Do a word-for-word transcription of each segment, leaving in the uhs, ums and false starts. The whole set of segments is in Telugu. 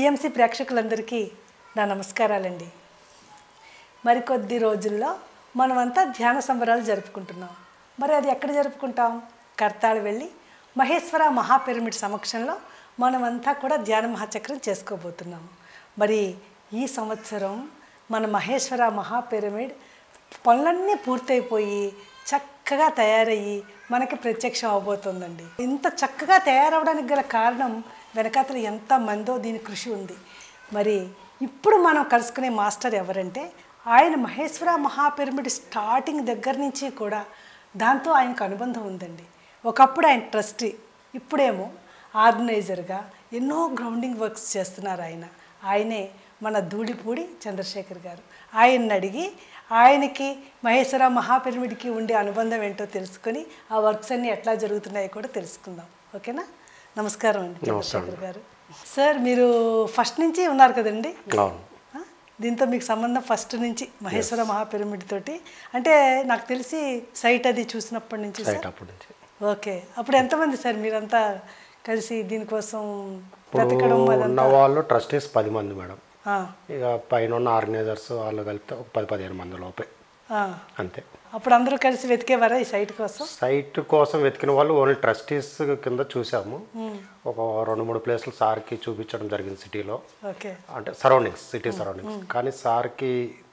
టీఎంసీ ప్రేక్షకులందరికీ నా నమస్కారాలండి. మరికొద్ది రోజుల్లో మనమంతా ధ్యాన సంబరాలు జరుపుకుంటున్నాం. మరి అది ఎక్కడ జరుపుకుంటాం? కర్తాళ్ వెళ్ళి మహేశ్వర మహాపిరమిడ్ సమక్షంలో మనమంతా కూడా ధ్యాన మహాచక్రం చేసుకోబోతున్నాము. మరి ఈ సంవత్సరం మన మహేశ్వర మహాపిరమిడ్ పనులన్నీ పూర్తయిపోయి చక్కగా తయారయ్యి మనకి ప్రత్యక్షం అవబోతుందండి. ఇంత చక్కగా తయారవడానికి గల కారణం వెనకాతల ఎంత మందో దీని కృషి ఉంది. మరి ఇప్పుడు మనం కలుసుకునే మాస్టర్ ఎవరంటే ఆయన మహేశ్వర మహాపిరమిడ్ స్టార్టింగ్ దగ్గర నుంచి కూడా దాంతో ఆయనకు అనుబంధం ఉందండి. ఒకప్పుడు ఆయన ట్రస్టీ, ఇప్పుడేమో ఆర్గనైజర్గా ఎన్నో గ్రౌండింగ్ వర్క్స్ చేస్తున్నారు. ఆయన ఆయనే మన ధూళిపూడి చంద్రశేఖర్ గారు. ఆయన్ని అడిగి ఆయనకి మహేశ్వర మహాపిరమిడ్కి ఉండే అనుబంధం ఏంటో తెలుసుకొని ఆ వర్క్స్ అన్నీ ఎట్లా జరుగుతున్నాయో కూడా తెలుసుకుందాం. ఓకేనా? నమస్కారం అండి చంద్రశేఖర్ గారు. సార్, మీరు ఫస్ట్ నుంచి ఉన్నారు కదండి దీంతో, మీకు సంబంధం ఫస్ట్ నుంచి మహేశ్వర మహాపిరమిడ్ తోటి. అంటే నాకు తెలిసి సైట్ అది చూసినప్పటి నుంచి. ఓకే, అప్పుడు ఎంతమంది సార్ మీరంతా కలిసి దీనికోసం బ్రతకడం? ఉన్న వాళ్ళు ట్రస్టీస్ పది మంది మేడం. ఇక పైన ఉన్న ఆర్గనైజర్స్ వాళ్ళు కలిపితే ఒక పది పదిహేను మంది లోపే అంతే. అప్పుడు అందరూ కలిసి వెతికేవారా ఈ సైట్ కోసం? సైట్ కోసం వెతికిన వాళ్ళు ఓన్లీ ట్రస్టీస్ కింద చూసాము. ఒక రెండు మూడు ప్లేసులు సార్కి చూపించడం జరిగింది సిటీలో, అంటే సరౌండింగ్స్, సిటీ సరౌండింగ్స్. కానీ సార్కి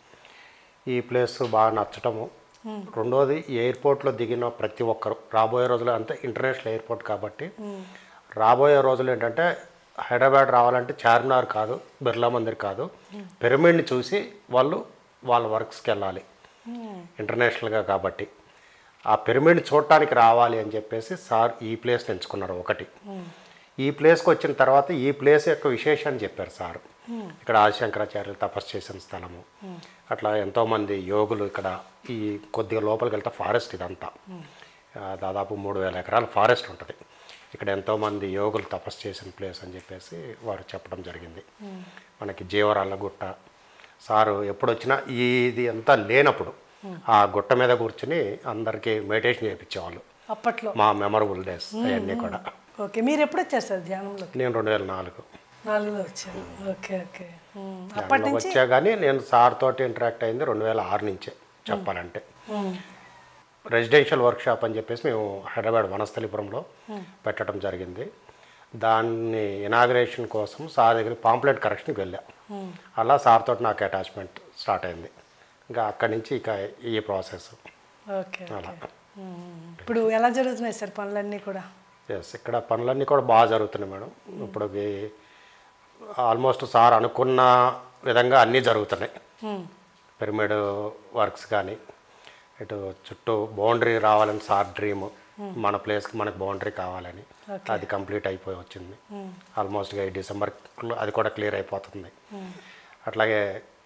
ఈ ప్లేస్ బాగా నచ్చటము. రెండోది, ఎయిర్పోర్ట్లో దిగిన ప్రతి ఒక్కరు రాబోయే రోజులు, అంతే ఇంటర్నేషనల్ ఎయిర్పోర్ట్ కాబట్టి రాబోయే రోజులు ఏంటంటే హైదరాబాద్ రావాలంటే చార్మినార్ కాదు, బిర్లా మందిర్ కాదు, పిరమిడ్ని చూసి వాళ్ళు వాళ్ళ వర్క్స్కి వెళ్ళాలి ఇంటర్నేషనల్గా. కాబట్టి ఆ పిరమిడ్ని చూడటానికి రావాలి అని చెప్పేసి సార్ ఈ ప్లేస్ని ఎంచుకున్నారు. ఒకటి, ఈ ప్లేస్కి వచ్చిన తర్వాత ఈ ప్లేస్ యొక్క విశేషాన్ని చెప్పారు సార్. ఇక్కడ ఆదిశంకరాచార్యులు తపస్సు చేసిన స్థలము, అట్లా ఎంతోమంది యోగులు ఇక్కడ. ఈ కొద్దిగా లోపలికి వెళ్తే ఫారెస్ట్, ఇదంతా దాదాపు మూడు వేల ఎకరాల ఫారెస్ట్ ఉంటుంది. ఇక్కడ ఎంతోమంది యోగులు తపస్సు చేసిన ప్లేస్ అని చెప్పేసి వారు చెప్పడం జరిగింది. మనకి జీవరాళ్ళ గుట్ట, సారు ఎప్పుడొచ్చినా ఇది అంతా లేనప్పుడు ఆ గుట్ట మీద కూర్చుని అందరికీ మెడిటేషన్ చేయించేవాళ్ళు అప్పట్లో, మా మెమరబుల్ డేస్ అవన్నీ కూడా. ఓకే, మీరు ఎప్పుడు వచ్చారు సార్ ధ్యానంలో? నేను రెండు వేల నాలుగు నాలుగులో వచ్చాను. ఓకే ఓకే, వచ్చా. కానీ నేను సార్ తోటి ఇంటరాక్ట్ అయింది రెండు వేల ఆరు నుంచే చెప్పాలంటే. రెసిడెన్షియల్ వర్క్షాప్ అని చెప్పేసి మేము హైదరాబాద్ వనస్థలిపురంలో పెట్టడం జరిగింది. దాన్ని ఇనాగ్రేషన్ కోసం సార్ దగ్గర పాంప్లెట్ కరెక్షన్కి వెళ్ళా. అలా సార్ తోటి నాకు అటాచ్మెంట్ స్టార్ట్ అయింది. ఇంకా అక్కడి నుంచి ఇక ఈ ప్రాసెస్. ఓకే, అలా ఇప్పుడు ఎలా జరుగుతున్నాయి సార్ పనులన్నీ కూడా? ఎస్, ఇక్కడ పనులన్నీ కూడా బాగా జరుగుతున్నాయి మేడం. ఇప్పుడు ఆల్మోస్ట్ సార్ అనుకున్న విధంగా అన్నీ జరుగుతున్నాయి. పిరమిడ్ వర్క్స్ కానీ, ఇటు చుట్టూ బౌండరీ రావాలని సార్ డ్రీమ్, మన ప్లేస్కి మనకు బౌండరీ కావాలని. అది కంప్లీట్ అయిపోయి వచ్చింది ఆల్మోస్ట్గా. ఈ డిసెంబర్ అది కూడా క్లియర్ అయిపోతుంది. అట్లాగే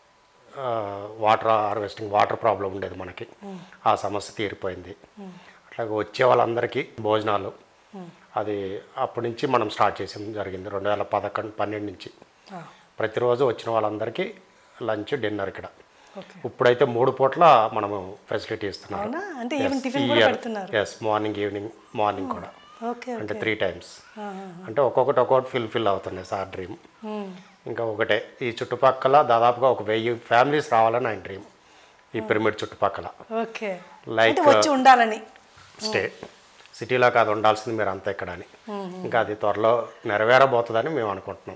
వాటర్ హార్వెస్టింగ్, వాటర్ ప్రాబ్లం ఉండేది మనకి, ఆ సమస్య తీరిపోయింది. అట్లాగే వచ్చే వాళ్ళందరికీ భోజనాలు, అది అప్పటి నుంచి మనం స్టార్ట్ చేసాం జరిగింది రెండు వేల పదకొండు పన్నెండు నుంచి. ప్రతిరోజు వచ్చిన వాళ్ళందరికీ లంచ్, డిన్నర్ ఇక్కడ. ఇప్పుడైతే మూడు పూట్ల మనము ఫెసిలిటీ ఇస్తున్నాం. ఎస్, మార్నింగ్, ఈవినింగ్, మార్నింగ్ కూడా, అంటే త్రీ టైమ్స్. అంటే ఒక్కొక్కటి ఒక్కొక్కటి ఫిల్ఫిల్ అవుతున్నాయి సార్ డ్రీమ్. ఇంకా ఒకటే, ఈ చుట్టుపక్కల దాదాపుగా ఒక వెయ్యి ఫ్యామిలీస్ రావాలని ఆయన డ్రీమ్ ఈ పిరమిడ్ చుట్టుపక్కల. లైక్ ఉండాలని స్టే సిటీలో కాదు ఉండాల్సింది మీరు అంతా ఇక్కడ అని. ఇంకా అది త్వరలో నెరవేరబోతుందని మేము అనుకుంటున్నాం.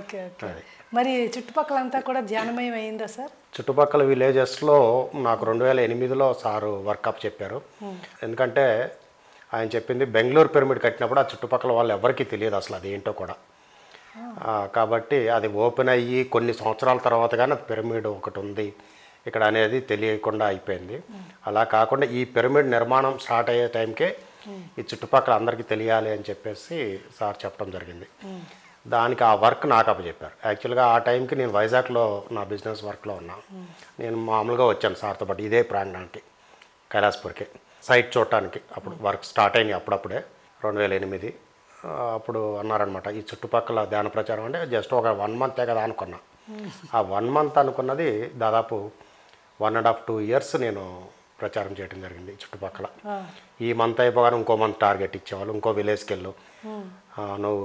మరి చుట్టుపక్కలంతా కూడా ధ్యానమయం అయిందా సార్? చుట్టుపక్కల విలేజెస్లో నాకు రెండు వేల ఎనిమిదిలో సారు వర్కప్ చెప్పారు. ఎందుకంటే ఆయన చెప్పింది బెంగళూరు పిరమిడ్ కట్టినప్పుడు ఆ చుట్టుపక్కల వాళ్ళు ఎవరికీ తెలియదు అసలు అది ఏంటో కూడా. కాబట్టి అది ఓపెన్ అయ్యి కొన్ని సంవత్సరాల తర్వాత కానీ అది పిరమిడ్ ఒకటి ఉంది ఇక్కడ అనేది తెలియకుండా అయిపోయింది. అలా కాకుండా ఈ పిరమిడ్ నిర్మాణం స్టార్ట్ అయ్యే టైంకే ఈ చుట్టుపక్కల అందరికీ తెలియాలి అని చెప్పేసి సార్ చెప్పడం జరిగింది. దానికి ఆ వర్క్ నాకు అప్పచెప్పారు. యాక్చువల్గా ఆ టైంకి నేను వైజాగ్లో నా బిజినెస్ వర్క్లో ఉన్నాను. నేను మామూలుగా వచ్చాను సార్తో పాటు ఇదే ప్రాంగణానికి, కైలాసపూర్కి సైట్ చూడటానికి. అప్పుడు వర్క్ స్టార్ట్ అయింది అప్పుడప్పుడే రెండు వేల ఎనిమిది. అప్పుడు అన్నారనమాట, ఈ చుట్టుపక్కల ధ్యాన ప్రచారం అంటే జస్ట్ ఒక వన్ మంతే కదా అనుకున్నా. ఆ వన్ మంత్ అనుకున్నది దాదాపు one and half two years నేను ప్రచారం చేయడం జరిగింది చుట్టుపక్కల. ఈ మంత్ అయిపోగానే ఇంకో మంత్ టార్గెట్ ఇచ్చేవాళ్ళు, ఇంకో విలేజ్కి వెళ్ళు, నువ్వు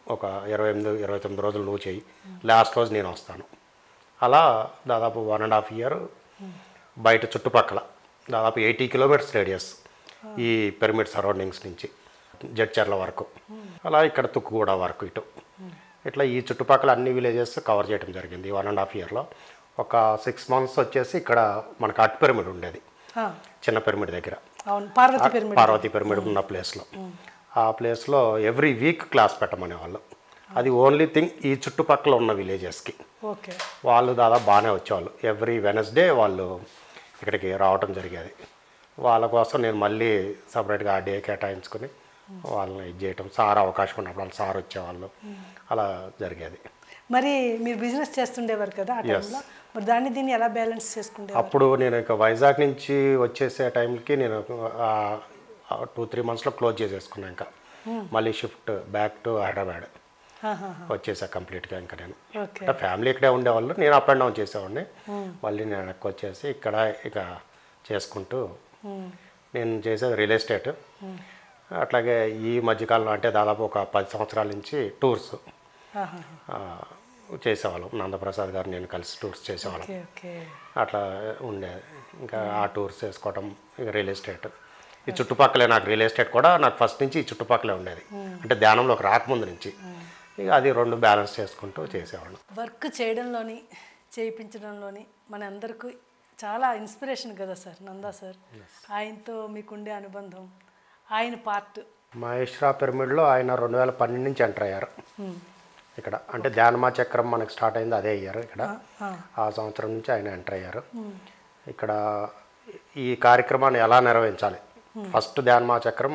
ఒక ఇరవై ఎనిమిది ఇరవై తొమ్మిది రోజులు నువ్వు చెయ్యి, లాస్ట్ రోజు నేను వస్తాను. అలా దాదాపు వన్ అండ్ హాఫ్ ఇయర్ బయట చుట్టుపక్కల దాదాపు ఎయిటీ కిలోమీటర్స్ రేడియస్ ఈ పిరమిడ్ సరౌండింగ్స్ నుంచి జడ్చర్ల వరకు, అలా ఇక్కడ తుక్కుగూడ వరకు ఇటు ఇట్లా ఈ చుట్టుపక్కల అన్ని విలేజెస్ కవర్ చేయడం జరిగింది వన్ అండ్ హాఫ్ ఇయర్లో. ఒక సిక్స్ మంత్స్ వచ్చేసి ఇక్కడ మనకు అట్ పిరమిడ్ ఉండేది, చిన్న పిరమిడ్ దగ్గర, పార్వతీ పిరమిడ్ ఉన్న ప్లేస్లో. ఆ ప్లేస్లో ఎవ్రీ వీక్ క్లాస్ పెట్టమనేవాళ్ళు. అది ఓన్లీ థింగ్ ఈ చుట్టుపక్కల ఉన్న విలేజెస్కి. వాళ్ళు దాదాపు బాగానే వచ్చేవాళ్ళు. ఎవ్రీ వెనస్డే వాళ్ళు ఇక్కడికి రావటం జరిగేది. వాళ్ళ కోసం నేను మళ్ళీ సపరేట్గా ఆ డే కేటాయించుకొని వాళ్ళని ఇది చేయటం, సార్ అవకాశం ఉన్నప్పుడు వాళ్ళు సార్ వచ్చేవాళ్ళు, అలా జరిగేది. మరి మీరు బిజినెస్ చేస్తుండేవారు కదా ఆ టైంలో, మరి దాన్ని దీన్ని ఎలా బ్యాలెన్స్ చేసుకుంటే? అప్పుడు నేను ఇక వైజాగ్ నుంచి వచ్చేసే టైంకి నేను టూ త్రీ మంత్స్లో క్లోజ్ చేసేసుకున్నాను. ఇంకా మళ్ళీ షిఫ్ట్ బ్యాక్ టు హైదరాబాద్ వచ్చేసా కంప్లీట్గా. ఇంకా నేను అంటే ఫ్యామిలీ ఇక్కడే ఉండేవాళ్ళు, నేను అప్ అండ్ డౌన్ చేసేవాడిని. మళ్ళీ నేను వెనక్కి వచ్చేసి ఇక్కడ ఇక చేసుకుంటూ నేను చేసేది రియల్ ఎస్టేట్. అట్లాగే ఈ మధ్యకాలంలో అంటే దాదాపు ఒక పది సంవత్సరాల నుంచి టూర్స్ చేసేవాళ్ళం. నందప్రసాద్ గారు నేను కలిసి టూర్స్ చేసేవాళ్ళం. అట్లా ఉండేది. ఇంకా ఆ టూర్స్ చేసుకోవటం, ఇక రియల్ ఎస్టేట్ ఈ చుట్టుపక్కలే. నాకు రియల్ ఎస్టేట్ కూడా నాకు ఫస్ట్ నుంచి ఈ చుట్టుపక్కలే ఉండేది, అంటే ధ్యానంలోకి రాకముందు నుంచి. ఇక అది రెండు బ్యాలెన్స్ చేసుకుంటూ చేసేవాళ్ళం. వర్క్ చేయడంలోని చేయించడంలోని మన అందరికీ చాలా ఇన్స్పిరేషన్ కదా సార్ నందా సార్. ఆయనతో మీకుండే అనుబంధం, ఆయన పార్ట్. మహేశ్వర పిరమిడ్లో ఆయన రెండు వేల పన్నెండు నుంచి ఎంటర్ అయ్యారు ఇక్కడ. అంటే ధ్యానమా చక్రం మనకు స్టార్ట్ అయింది అదే ఇయర్ ఇక్కడ. ఆ సంవత్సరం నుంచి ఆయన ఎంటర్ అయ్యారు. ఇక్కడ ఈ కార్యక్రమాన్ని ఎలా నిర్వహించాలి, ఫస్ట్ ధ్యానమా చక్రం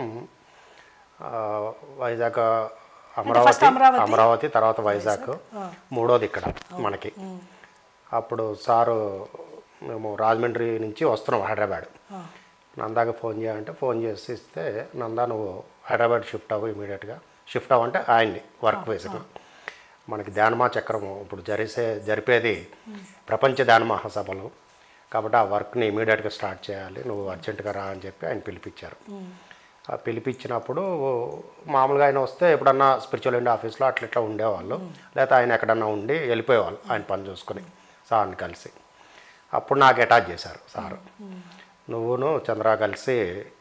వైజాగ్, అమరావతి అమరావతి తర్వాత వైజాగ్, మూడోది ఇక్కడ మనకి. అప్పుడు సారు మేము రాజమండ్రి నుంచి వస్తున్నాం హైదరాబాద్. నందాకి ఫోన్ చేయాలంటే ఫోన్ చేసి ఇస్తే, నందా నువ్వు హైదరాబాద్ షిఫ్ట్ అవ్వు ఇమీడియట్గా. షిఫ్ట్ అవ్వంటే ఆయన్ని వర్క్ వేసుకు మనకి ధ్యానమా చక్రము ఇప్పుడు జరిసే జరిపేది ప్రపంచ ధ్యాన మహాసభలు కాబట్టి ఆ వర్క్ని ఇమీడియట్గా స్టార్ట్ చేయాలి, నువ్వు అర్జెంటుగా రా అని చెప్పి ఆయన పిలిపించారు. ఆ పిలిపించినప్పుడు మామూలుగా ఆయన వస్తే ఎప్పుడన్నా స్పిరిచువల్ ఇండి ఆఫీస్లో అట్లా ఇట్లా ఉండేవాళ్ళు, లేకపోతే ఆయన ఎక్కడన్నా ఉండి వెళ్ళిపోయేవాళ్ళు ఆయన పని చూసుకొని సార్ని కలిసి. అప్పుడు నాకు అటాచ్ చేశారు సారు, నువ్వును చంద్ర కలిసి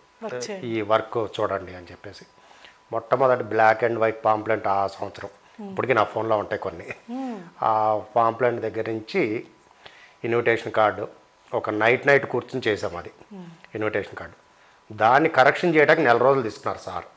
ఈ వర్క్ చూడండి అని చెప్పేసి. మొట్టమొదటి బ్లాక్ అండ్ వైట్ పాంప్లెంట్ ఆ సంవత్సరం, ఇప్పటికీ నా ఫోన్లో ఉంటాయి కొన్ని. ఆ పాంప్లెంట్ దగ్గర నుంచి ఇన్విటేషన్ కార్డు, ఒక నైట్ నైట్ కూర్చొని చేసాం అది ఇన్విటేషన్ కార్డు. దాన్ని కరెక్షన్ చేయడానికి నెల రోజులు తీసుకున్నారు సార్.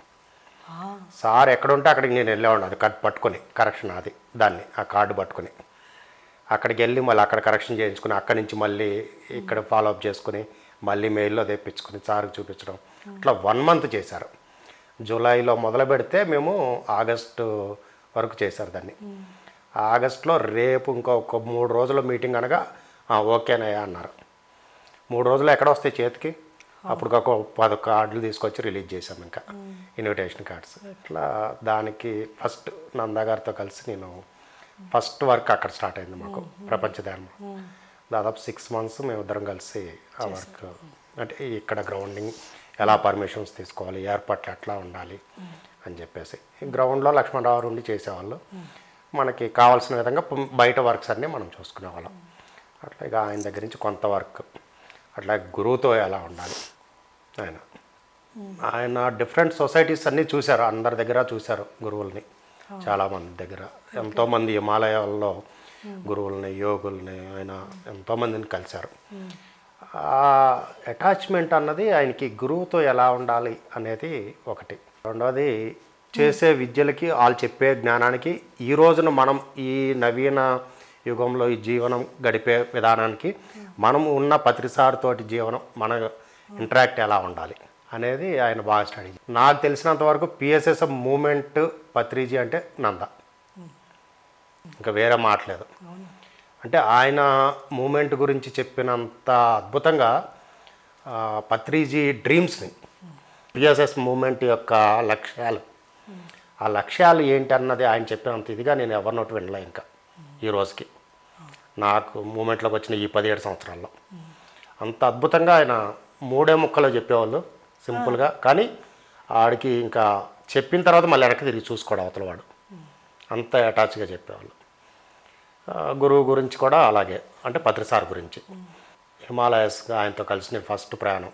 సార్ ఎక్కడ ఉంటే అక్కడికి నేను వెళ్ళేవాడిని, అది కట్ పట్టుకొని కరెక్షన్ అది దాన్ని ఆ కార్డు పట్టుకొని అక్కడికి వెళ్ళి మళ్ళీ అక్కడ కరెక్షన్ చేయించుకుని అక్కడి నుంచి మళ్ళీ ఇక్కడ ఫాలోఅప్ చేసుకుని మళ్ళీ మెయిల్లో తెప్పించుకుని సార్కి చూపించడం. ఇట్లా వన్ మంత్ చేశారు. జూలైలో మొదలు పెడితే మేము ఆగస్టు వరకు చేశారు దాన్ని. ఆగస్టులో రేపు ఇంకొక మూడు రోజుల మీటింగ్ అనగా ఓకేనయ్యా అన్నారు. మూడు రోజులు ఎక్కడ వస్తాయి చేతికి, అప్పుడు ఒక పది కార్డులు తీసుకొచ్చి రిలీజ్ చేశాం ఇంకా ఇన్విటేషన్ కార్డ్స్. ఇట్లా దానికి ఫస్ట్ నందా గారితో కలిసి నేను ఫస్ట్ వర్క్ అక్కడ స్టార్ట్ అయింది మాకు ప్రపంచ ధ్యానం. దాదాపు సిక్స్ మంత్స్ మేము ఇద్దరం కలిసి ఆ వర్క్, అంటే ఇక్కడ గ్రౌండింగ్ ఎలా పర్మిషన్స్ తీసుకోవాలి, ఏర్పాట్లు ఎట్లా ఉండాలి అని చెప్పేసి గ్రౌండ్లో లక్ష్మణరావు ఉండి చేసేవాళ్ళు. మనకి కావాల్సిన విధంగా బయట వర్క్స్ అన్నీ మనం చూసుకునేవాళ్ళం. అట్లా ఇక ఆయన దగ్గర నుంచి కొంత వర్క్, అట్లా గురువుతో ఎలా ఉండాలి ఆయన ఆయన డిఫరెంట్ సొసైటీస్ అన్నీ చూశారు, అందరి దగ్గర చూశారు గురువుల్ని. చాలామంది దగ్గర ఎంతోమంది హిమాలయాల్లో గురువుల్ని యోగుల్ని ఆయన ఎంతోమందిని కలిశారు. ఆ అటాచ్మెంట్ అన్నది ఆయనకి గురువుతో ఎలా ఉండాలి అనేది ఒకటి. రెండవది చేసే విద్యలకి వాళ్ళు చెప్పే జ్ఞానానికి ఈ రోజున మనం ఈ నవీన యుగంలో ఈ జీవనం గడిపే విధానానికి మనం ఉన్న పత్రిసారితోటి జీవనం మన ఇంటరాక్ట్ ఎలా ఉండాలి అనేది ఆయన బాగా స్టడీ. నాకు తెలిసినంత వరకు పిఎస్ఎస్ఎం మూమెంట్ పత్రిజీ అంటే నంద, ఇంకా వేరే మాట్లేదు. అంటే ఆయన మూమెంట్ గురించి చెప్పినంత అద్భుతంగా పత్రిజీ డ్రీమ్స్ని, పిఎస్ఎస్ మూమెంట్ యొక్క లక్ష్యాలు, ఆ లక్ష్యాలు ఏంటి అన్నది ఆయన చెప్పినంత ఇదిగా నేను ఎవరినోటి వినలే ఇంకా ఈ రోజుకి. నాకు మూమెంట్లోకి వచ్చిన ఈ పదిహేడు సంవత్సరాల్లో అంత అద్భుతంగా ఆయన మూడే ముక్కలో చెప్పేవాళ్ళు సింపుల్గా. కానీ ఆడికి ఇంకా చెప్పిన తర్వాత మళ్ళీ వెనక్కి తిరిగి చూసుకోవడం అవతల వాడు అంత అటాచ్గా చెప్పేవాళ్ళు. గురువు గురించి కూడా అలాగే, అంటే పత్రిసార్ గురించి. హిమాలయస్గా ఆయనతో కలిసి నేను ఫస్ట్ ప్రయాణం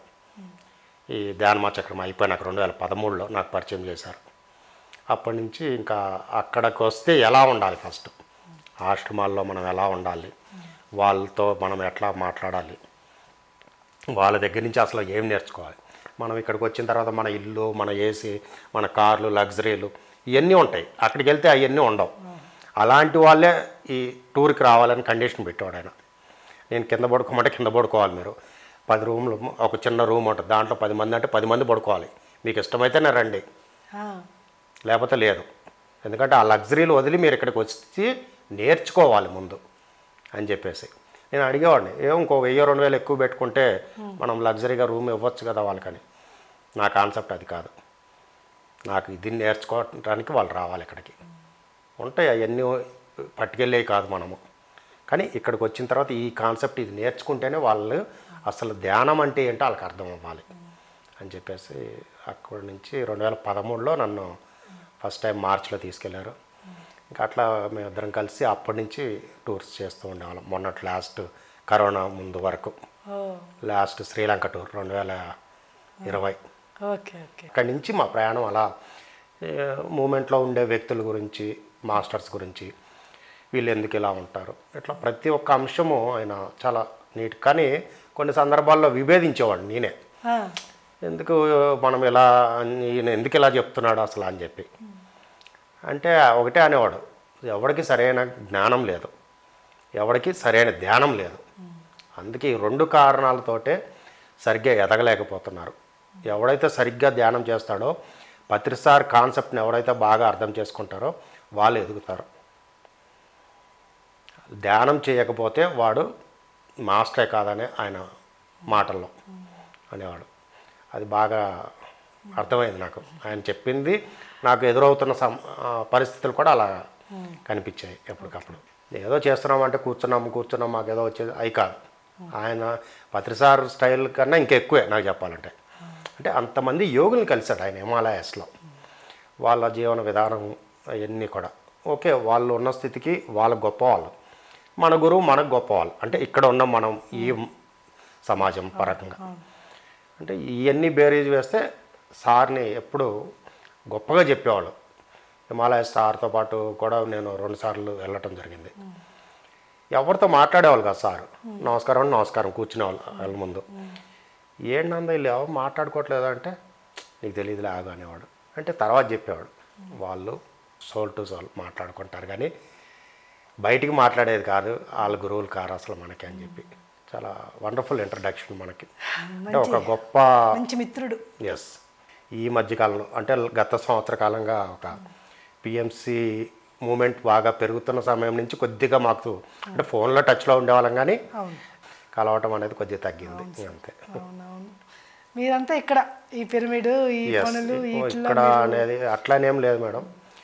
ఈ ధ్యానమా చక్రం అయిపోయినాక రెండు వేల పదమూడులో నాకు పరిచయం చేశారు. అప్పటి నుంచి ఇంకా అక్కడికి వస్తే ఎలా ఉండాలి, ఫస్ట్ ఆశ్రమాల్లో మనం ఎలా ఉండాలి, వాళ్ళతో మనం ఎట్లా మాట్లాడాలి, వాళ్ళ దగ్గర నుంచి అసలు ఏం నేర్చుకోవాలి. మనం ఇక్కడికి వచ్చిన తర్వాత మన ఇల్లు, మన ఏసీ, మన కార్లు, లగ్జరీలు ఇవన్నీ ఉంటాయి. అక్కడికి వెళ్తే అవన్నీ ఉండవు. అలాంటి వాళ్ళే ఈ టూర్కి రావాలని కండిషన్ పెట్టాడు ఆయన. నేను కింద పడుకోమంటే కింద పడుకోవాలి, మీరు పది రూమ్లు, ఒక చిన్న రూమ్ ఉంటుంది, దాంట్లో పది మంది అంటే పది మంది పడుకోవాలి, మీకు ఇష్టమైతేనే రండి, లేకపోతే లేదు. ఎందుకంటే ఆ లగ్జరీలు వదిలి మీరు ఇక్కడికి వచ్చి నేర్చుకోవాలి ముందు అని చెప్పేసి నేను అడిగేవాడిని. ఏం ఇంకో వెయ్యి రెండు వేలు ఎక్కువ పెట్టుకుంటే మనం లగ్జరీగా రూమ్ ఇవ్వచ్చు కదా వాళ్ళకని. నా కాన్సెప్ట్ అది కాదు. నాకు ఇది నేర్చుకోవడానికి వాళ్ళు రావాలి ఇక్కడికి. ఉంటాయి అవన్నీ పట్టుకెళ్ళేవి కాదు మనము, కానీ ఇక్కడికి వచ్చిన తర్వాత ఈ కాన్సెప్ట్ ఇది నేర్చుకుంటేనే వాళ్ళు అసలు ధ్యానం అంటే ఏంటో వాళ్ళకి అర్థం అవ్వాలి అని చెప్పేసి అక్కడి నుంచి రెండు వేల పదమూడులో నన్ను ఫస్ట్ టైం మార్చిలో తీసుకెళ్లారు. ఇంకా అట్లా మేమిద్దరం కలిసి అప్పటి నుంచి టూర్స్ చేస్తూ ఉండేవాళ్ళం. మొన్నటి లాస్ట్ కరోనా ముందు వరకు లాస్ట్ శ్రీలంక టూర్ రెండు వేల ఇరవై. ఓకే ఓకే అక్కడి నుంచి మా ప్రయాణం అలా మూమెంట్లో ఉండే వ్యక్తుల గురించి, మాస్టర్స్ గురించి, వీళ్ళు ఎందుకు ఇలా ఉంటారు, ఇట్లా ప్రతి ఒక్క అంశము ఆయన చాలా నీట్. కానీ కొన్ని సందర్భాల్లో విభేదించేవాడు నేనే, ఎందుకు మనం ఇలా ఈయన ఎందుకు ఇలా చెప్తున్నాడు అసలు అని చెప్పి. అంటే ఒకటే అనేవాడు, ఎవరికి సరైన జ్ఞానం లేదు, ఎవరికి సరైన ధ్యానం లేదు. అందుకే ఈ రెండు కారణాలతోటే సరిగ్గా ఎదగలేకపోతున్నారు. ఎవడైతే సరిగ్గా ధ్యానం చేస్తాడో, పత్రిసార్ కాన్సెప్ట్ని ఎవరైతే బాగా అర్థం చేసుకుంటారో వాళ్ళు ఎదుగుతారు. ధ్యానం చేయకపోతే వాడు మాస్టరే కాదనే ఆయన మాటల్లో అనేవాడు. అది బాగా అర్థమైంది నాకు. ఆయన చెప్పింది నాకు ఎదురవుతున్న సం పరిస్థితులు కూడా అలా కనిపించాయి ఎప్పటికప్పుడు. ఏదో చేస్తున్నామంటే కూర్చున్నాము కూర్చున్నాం మాకు ఏదో వచ్చేది అవి కాదు. ఆయన పత్రిసార్ స్టైల్ కన్నా ఇంకెక్కువే నాకు చెప్పాలంటే. అంటే అంతమంది యోగుల్ని కలిశాడు ఆయన హిమాలయాస్లో. వాళ్ళ జీవన విధానం అవన్నీ కూడా ఓకే. వాళ్ళు ఉన్న స్థితికి వాళ్ళ గొప్పవాళ్ళు, మన గురువు మనకు గొప్పవాళ్ళు. అంటే ఇక్కడ ఉన్న మనం ఈ సమాజం పరంగా అంటే ఇవన్నీ బేరీజ్ వేస్తే సార్ని ఎప్పుడు గొప్పగా చెప్పేవాళ్ళు. హిమాలయ సార్తో పాటు కూడా నేను రెండుసార్లు వెళ్ళటం జరిగింది. ఎవరితో మాట్లాడేవాళ్ళు కాదు సార్. నమస్కారం నమస్కారం కూర్చునేవాళ్ళు వాళ్ళ ముందు. ఏంటందా వీళ్ళు ఎవరు మాట్లాడుకోవట్లేదు అంటే, నీకు తెలియదులే ఆగు అనేవాడు. అంటే తర్వాత చెప్పేవాడు, వాళ్ళు సోల్ టు సోల్ మాట్లాడుకుంటారు కానీ బయటికి మాట్లాడేది కాదు, వాళ్ళ గురువులు కారు అసలు మనకి అని చెప్పి. చాలా వండర్ఫుల్ ఇంట్రడక్షన్ మనకి. అంటే ఒక గొప్ప మంచి మిత్రుడు. ఎస్. ఈ మధ్యకాలంలో అంటే గత సంవత్సర కాలంగా ఒక పిఎంసి మూమెంట్ బాగా పెరుగుతున్న సమయం నుంచి కొద్దిగా మాకు అంటే ఫోన్లో టచ్లో ఉండేవాళ్ళం కానీ కలవటం అనేది కొద్దిగా తగ్గింది అంతే. అవునవును. మీరంతా ఇక్కడ ఈ పిరమిడ్ ఈ పనులు ఇక్కడ అనేది అట్లానేం లేదు మేడం.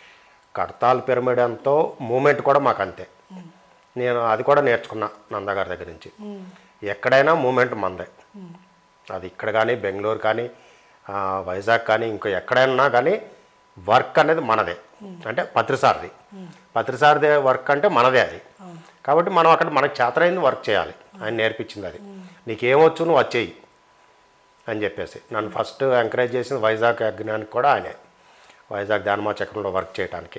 కడతాల్ పిరమిడ్ అంతో మూమెంట్ కూడా మాకు అంతే. నేను అది కూడా నేర్చుకున్నా నందగారి దగ్గర నుంచి. ఎక్కడైనా మూమెంట్ మందే. అది ఇక్కడ కానీ బెంగళూరు కానీ వైజాగ్ కానీ ఇంకో ఎక్కడైనా కానీ వర్క్ అనేది మనదే. అంటే పత్రిసార్ది పత్రిసార్దే వర్క్ అంటే మనదే అది. కాబట్టి మనం అక్కడ మనకు చేతనైంది వర్క్ చేయాలి. ఆయన నేర్పించింది అది. నీకేమొచ్చు నువ్వు వచ్చేయి అని చెప్పేసి నన్ను ఫస్ట్ ఎంకరేజ్ చేసింది వైజాగ్ యజ్ఞానికి కూడా ఆయనే. వైజాగ్ ధ్యానమా చక్రంలో వర్క్ చేయడానికి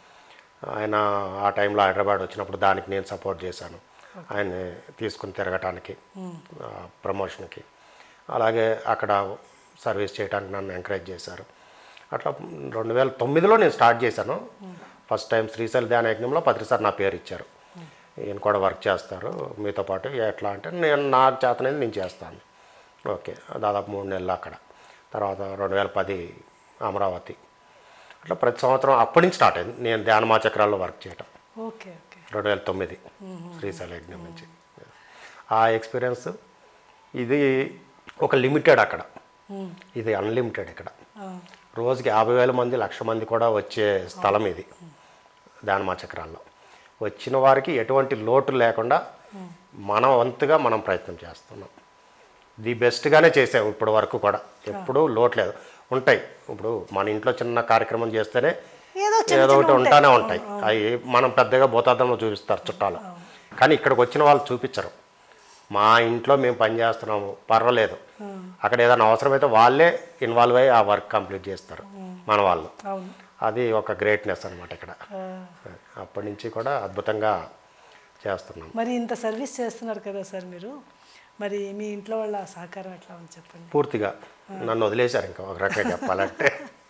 ఆయన ఆ టైంలో హైదరాబాద్ వచ్చినప్పుడు దానికి నేను సపోర్ట్ చేశాను. ఆయన్ని తీసుకుని తిరగటానికి ప్రమోషన్కి, అలాగే అక్కడ సర్వీస్ చేయడానికి నన్ను ఎంకరేజ్ చేశారు. అట్లా రెండు వేల తొమ్మిదిలో నేను స్టార్ట్ చేశాను. ఫస్ట్ టైం శ్రీశైల ధ్యాన యజ్ఞంలో పత్రిసార్ నా పేరు ఇచ్చారు. ఈయన కూడా వర్క్ చేస్తారు మీతో పాటు. ఎట్లా అంటే నేను నా చేతనేది నేను చేస్తాను. ఓకే. దాదాపు మూడు నెలలు అక్కడ. తర్వాత రెండు వేల పది అమరావతి. అట్లా ప్రతి సంవత్సరం అప్పటి నుంచి స్టార్ట్ అయింది నేను ధ్యానమా చక్రాల్లో వర్క్ చేయటం. ఓకే ఓకే రెండు వేల తొమ్మిది శ్రీశైల యజ్ఞం నుంచి. ఆ ఎక్స్పీరియన్స్ ఇది ఒక లిమిటెడ్ అక్కడ, ఇది అన్లిమిటెడ్ ఇక్కడ. రోజుకి యాభై వేల మంది లక్ష మంది కూడా వచ్చే స్థలం ఇది ధ్యానమా చక్రాల్లో. వచ్చిన వారికి ఎటువంటి లోటు లేకుండా మన వంతుగా మనం ప్రయత్నం చేస్తున్నాం. ది బెస్ట్గానే చేసాము ఇప్పటి వరకు కూడా. ఎప్పుడూ లోటు లేదు. ఉంటాయి ఇప్పుడు మన ఇంట్లో చిన్న కార్యక్రమం చేస్తేనే ఏదో ఏదో ఒకటి ఉంటానే ఉంటాయి. అవి మనం పెద్దగా భూతార్థంలో చూపిస్తారు చుట్టాలు, కానీ ఇక్కడికి వచ్చిన వాళ్ళు చూపించరు. మా ఇంట్లో మేము పని చేస్తున్నాము పర్వాలేదు, అక్కడ ఏదైనా అవసరమైతే వాళ్ళే ఇన్వాల్వ్ అయ్యి ఆ వర్క్ కంప్లీట్ చేస్తారు మన వాళ్ళు. అది ఒక గ్రేట్నెస్ అనమాట ఇక్కడ. అప్పటి నుంచి కూడా అద్భుతంగా చేస్తున్నాం. మరి ఇంత సర్వీస్ చేస్తున్నారు కదా సార్ మీరు, మరి మీ ఇంట్లో వాళ్ళ సహకారం ఎట్లా ఉంది చెప్పండి? పూర్తిగా నన్ను వదిలేశారు ఇంకా ఒక రకంగా చెప్పాలంటే.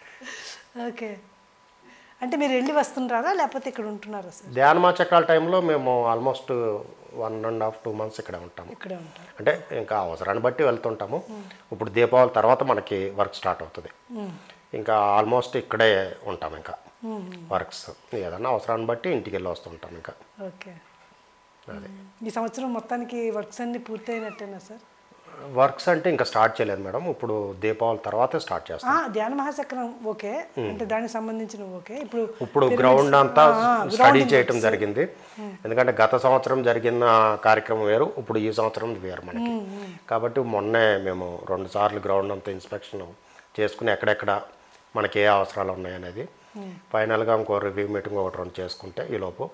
ఓకే, అంటే మీరు వెళ్ళి వస్తుంటారా లేకపోతే ఇక్కడ ఉంటున్నారా సార్? ధ్యానమా చక్రాల టైంలో మేము almost one and half two months ఇక్కడే ఉంటాము. ఇక్కడే ఉంటారు అంటే ఇంకా అవసరాన్ని బట్టి వెళ్తుంటాము. ఇప్పుడు దీపావళి తర్వాత మనకి వర్క్ స్టార్ట్ అవుతుంది, ఇంకా ఆల్మోస్ట్ ఇక్కడే ఉంటాం. ఇంకా వర్క్స్ ఏదన్నా అవసరాన్ని బట్టి ఇంటికి వెళ్ళి వస్తుంటాం ఇంకా. ఓకే, అదే ఈ సంవత్సరం మొత్తానికి వర్క్స్ అన్ని పూర్తయినట్టేనా సార్? వర్క్స్ అంటే ఇంకా స్టార్ట్ చేయలేదు మేడం, ఇప్పుడు దీపావళి తర్వాతే స్టార్ట్ చేస్తాం. ధ్యాన మహాచక్రం ఓకే, అంటే దానికి సంబంధించిన ఓకే. ఇప్పుడు ఇప్పుడు గ్రౌండ్ అంతా స్టడీ చేయటం జరిగింది, ఎందుకంటే గత సంవత్సరం జరిగిన కార్యక్రమం వేరు, ఇప్పుడు ఈ సంవత్సరం వేరు మనకి. కాబట్టి మొన్నే మేము రెండు సార్లు గ్రౌండ్ అంతా ఇన్స్పెక్షన్ చేసుకుని ఎక్కడెక్కడ మనకి ఏ అవసరాలు ఉన్నాయనేది ఫైనల్గా ఇంకో రివ్యూ మీటింగ్ ఒకటి రెండు చేసుకుంటే ఈలోపు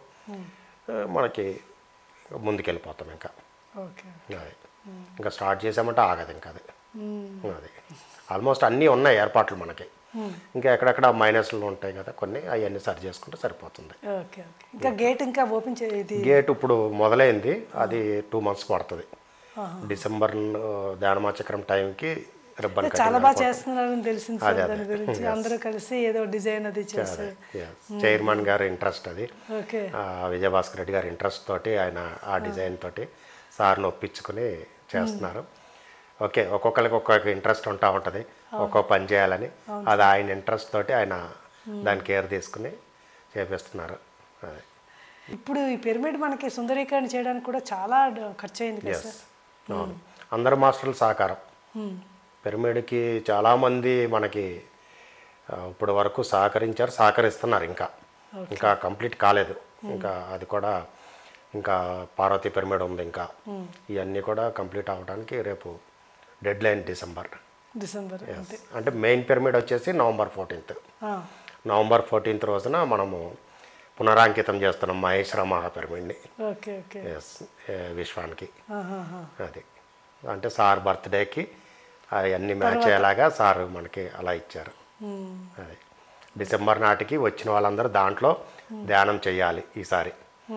మనకి ముందుకెళ్ళిపోతాం ఇంకా. ఓకే, అది ఇంకా స్టార్ట్ చేసామంటే ఆగదు ఇంకా. అది అది ఆల్మోస్ట్ అన్నీ ఉన్నాయి ఏర్పాట్లు మనకి, ఇంకా ఎక్కడెక్కడ మైనస్లు ఉంటాయి కదా కొన్ని, అవన్నీ సరి చేసుకుంటే సరిపోతుంది. ఓకే, ఇంకా గేట్ ఇంకా ఓపెన్ చేయాలి. గేట్ ఇప్పుడు మొదలైంది, అది టూ మంత్స్ పడుతుంది. డిసెంబర్ ధ్యానమా చక్రం టైంకి రిబ్బన్ చాలా బాగా చేస్తున్నారని తెలిసింది సార్, దాని గురించి అందరూ కలిసి ఏదో డిజైన్ అది చేసి. చైర్మన్ గారి ఇంట్రెస్ట్ అది, ఓకే, విజయభాస్కర్ రెడ్డి గారి ఇంట్రెస్ట్ తోటి ఆయన ఆ డిజైన్ తోటి సార్ని ఒప్పించుకుని చేస్తున్నారు. ఓకే, ఒక్కొక్కరికి ఒక్కొక్క ఇంట్రెస్ట్ ఉంటా ఉంటుంది ఒక్కొక్క పని చేయాలని, అది ఆయన ఇంట్రెస్ట్ తోటి ఆయన దాని కేర్ తీసుకుని చేపిస్తున్నారు. అదే ఇప్పుడు ఈ పిరమిడ్ మనకి సుందరీకరణ చేయడానికి కూడా చాలా ఖర్చు అయింది కదా సార్? అవును, అందరు మాస్టర్ల సహకారం. పిరమిడ్కి చాలామంది మనకి ఇప్పుడు వరకు సహకరించారు, సహకరిస్తున్నారు. ఇంకా ఇంకా కంప్లీట్ కాలేదు, ఇంకా అది కూడా ఇంకా పార్వతీ పిరమిడ్ ఉంది, ఇంకా ఇవన్నీ కూడా కంప్లీట్ అవ్వడానికి రేపు డెడ్ లైన్ డిసెంబర్. డిసెంబర్ అంటే మెయిన్ పిరమిడ్ వచ్చేసి నవంబర్ ఫోర్టీన్త్ నవంబర్ ఫోర్టీన్త్ రోజున మనము పునరాంకితం చేస్తున్నాం మహేశ్వర మహాపిరమిడ్ని ఎస్ విశ్వానికి. అది అంటే సార్ బర్త్డేకి అవన్నీ మ్యాచ్ అయ్యేలాగా సార్ మనకి అలా ఇచ్చారు. అది డిసెంబర్ నాటికి వచ్చిన వాళ్ళందరూ దాంట్లో ధ్యానం చేయాలి ఈసారి,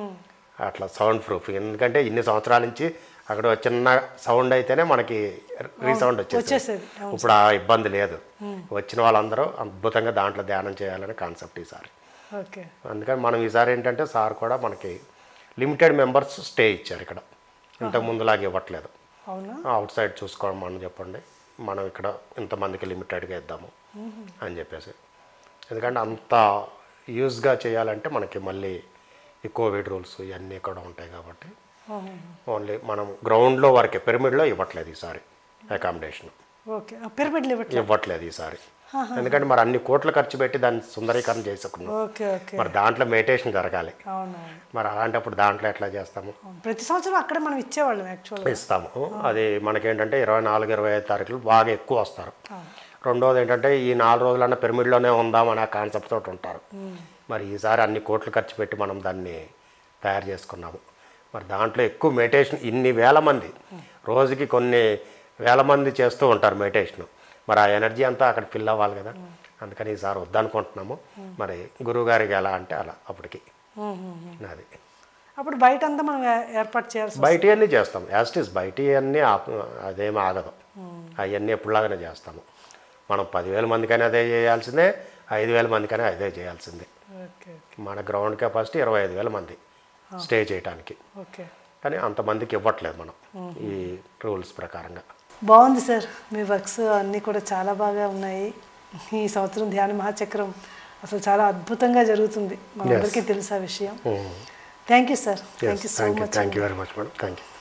అట్లా సౌండ్ ప్రూఫ్. ఎందుకంటే ఇన్ని సంవత్సరాల నుంచి అక్కడ చిన్న సౌండ్ అయితేనే మనకి రీసౌండ్ వచ్చేసేది, ఇప్పుడు ఆ ఇబ్బంది లేదు. వచ్చిన వాళ్ళందరూ అద్భుతంగా దాంట్లో ధ్యానం చేయాలనే కాన్సెప్ట్ ఈసారి. అందుకని మనం ఈసారి ఏంటంటే సార్ కూడా మనకి లిమిటెడ్ మెంబర్స్ స్టే ఇచ్చారు ఇక్కడ, ఇంతకు ముందులాగా ఇవ్వట్లేదు. అవుట్ సైడ్ చూసుకోమని చెప్పండి, మనం ఇక్కడ ఇంతమందికి లిమిటెడ్గా ఇద్దాము అని చెప్పేసి. ఎందుకంటే అంత యూజ్గా చేయాలంటే మనకి మళ్ళీ ఈ కోవిడ్ రూల్స్ ఇవన్నీ కూడా ఉంటాయి కాబట్టి ఓన్లీ మనం గ్రౌండ్లో వరకే, పిరమిడ్లో ఇవ్వట్లేదు ఈసారి అకామిడేషన్. ఇవ్వట్లేదు ఈసారి, ఎందుకంటే మరి అన్ని కోట్లు ఖర్చు పెట్టి దాన్ని సుందరీకరణ చేసుకున్నాం, మరి దాంట్లో మెడిటేషన్ జరగాలి. మరి అలాంటప్పుడు దాంట్లో ఎట్లా చేస్తాము? ప్రతి సంవత్సరం అక్కడ మనం ఇచ్చేవాళ్ళం యాక్చువల్గా ఇస్తాము. అది మనకేంటంటే ఇరవై నాలుగు ఇరవై ఐదు తారీఖులు బాగా ఎక్కువ వస్తారు. రెండోది ఏంటంటే ఈ నాలుగు రోజులన్నా పిరమిడ్లోనే ఉందామనే కాన్సెప్ట్ తోటి ఉంటారు. మరి ఈసారి అన్ని కోట్లు ఖర్చు పెట్టి మనం దాన్ని తయారు చేసుకున్నాము. మరి దాంట్లో ఎక్కువ మెడిటేషన్, ఇన్ని వేల మంది రోజుకి కొన్ని వేల మంది చేస్తూ ఉంటారు మెడిటేషన్, మరి ఆ ఎనర్జీ అంతా అక్కడ ఫిల్ అవ్వాలి కదా. అందుకని ఈసారి వద్దనుకుంటున్నాము. మరి గురువు గారికి ఎలా అంటే అలా అప్పటికి అది అప్పుడు బయట అంతా మనం ఏర్పాటు చేయాలి. బయట అన్నీ చేస్తాం, యాస్టీస్ బయట అన్నీ అదేమీ ఆగదు, అవన్నీ ఎప్పుడులాగానే చేస్తాము. మనం పదివేల మందికైనా అదే చేయాల్సిందే, ఐదు వేల మందికైనా అదే చేయాల్సిందే. మన గ్రౌండ్ కెపాసిటీ ఇరవై ఐదు వేల మంది స్టే చేయడానికి, కానీ అంతమందికి ఇవ్వట్లేదు మనం ఈ రూల్స్ ప్రకారంగా. బాగుంది సార్, మీ వర్క్స్ అన్నీ కూడా చాలా బాగా ఉన్నాయి. ఈ సంవత్సరం ధ్యాన మహాచక్రం అసలు చాలా అద్భుతంగా జరుగుతుంది, మనందరికీ తెలుసు ఆ విషయం. Thank you sir, thank you so much. Thank you very much madam, thank you.